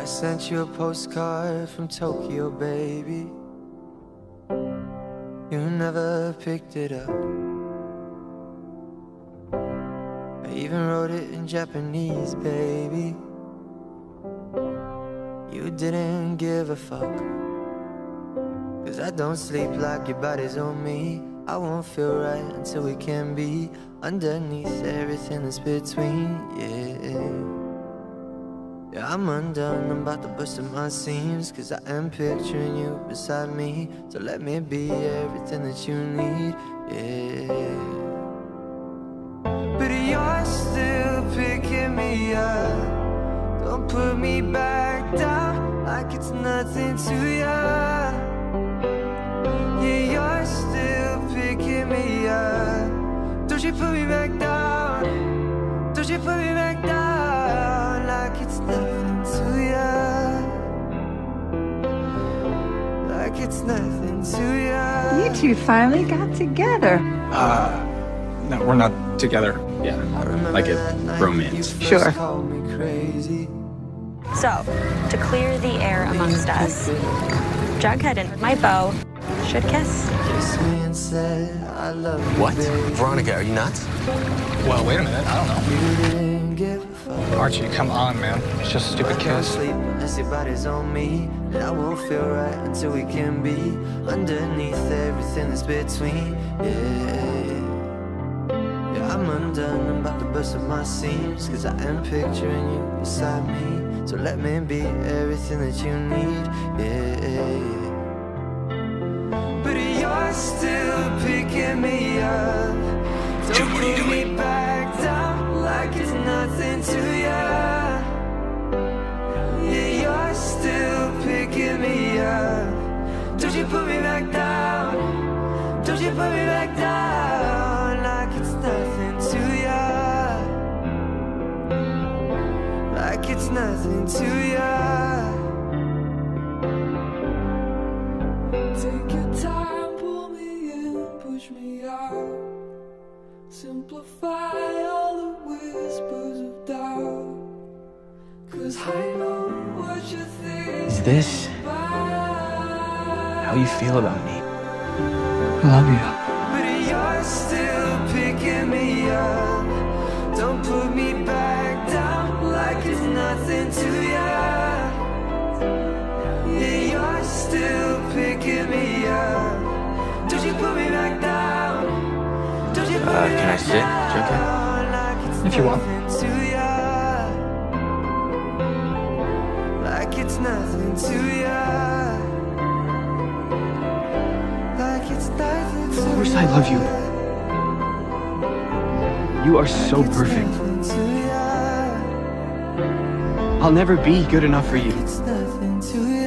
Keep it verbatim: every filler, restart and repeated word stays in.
I sent you a postcard from Tokyo, baby. You never picked it up. I even wrote it in Japanese, baby. You didn't give a fuck. Cause I don't sleep like your body's on me. I won't feel right until we can be underneath everything that's between, yeah. Yeah, I'm undone, I'm about to bust at my seams. Cause I am picturing you beside me. So let me be everything that you need, yeah. But you're still picking me up. Don't put me back down like it's nothing to ya. Yeah, you're still picking me up. Don't you put me back down. Don't you put me back down like it's nothing to ya. Like it's nothing to ya. You two finally got together. Uh, no, we're not together. Yeah, like a romance. Sure. So, to clear the air amongst us, Jughead and my beau should kiss. What? Veronica, are you nuts? Well, wait a minute, I don't know. Archie, come on, man. It's just a stupid kiss. Everybody's on me, and I won't feel right until we can be underneath everything that's between, yeah. Yeah, I'm undone, I'm about to bust at my seams. Cause I am picturing you beside me. So let me be everything that you need, yeah. But you're still picking me up. Don't put me back down like it's nothing to ya. Yeah, you're still picking me up. Don't you put me back down. Don't you put me back down like it's nothing to ya. Like it's nothing to ya. Take your time, pull me in, push me out. Simplify all the whispers of doubt. Cause I know what you think. Is this how you feel about me? I love you. But you're still picking me up. Don't put me back down like it's nothing to ya. Yeah, you're still picking me up. Don't you put me back down. Don't you put Uh, me can I back sit? down like it's If you want. nothing to ya. Like it's nothing to ya. Like it's nothing to ya. Of course I love you. You are so It's perfect. nothing to ya. I'll never be good enough for you. It's nothing to ya.